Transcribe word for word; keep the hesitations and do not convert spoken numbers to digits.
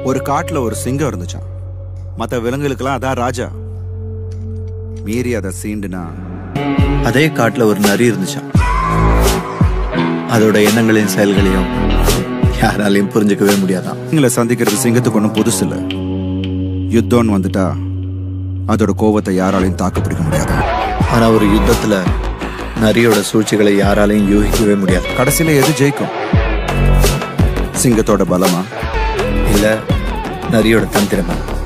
ஒரு காட்டுல ஒரு சிங்கம் இருந்துச்சான். மற்ற விலங்குகளுக்கெல்லாம் அதான் ராஜா. மீறி அதை சீண்டுனா அதே காட்டுல ஒரு நரி இருந்துச்சான். அதோட எண்ணங்களையும் செயல்களையும் யாராலையும் புரிஞ்சுக்கவே முடியாதான். எங்களை சந்திக்கிறது சிங்கத்துக்கு ஒன்றும் புதுசு இல்லை. யுத்தம்னு வந்துட்டா அதோட கோபத்தை யாராலையும் தாக்கு பிடிக்க முடியாது. ஆனா ஒரு யுத்தத்துல நரியோட சூழ்ச்சிகளை யாராலையும் யூகிக்கவே முடியாது. கடைசியில எது ஜெயிக்கும்? சிங்கத்தோட பலமா இல்ல நரியோட தந்திரமா?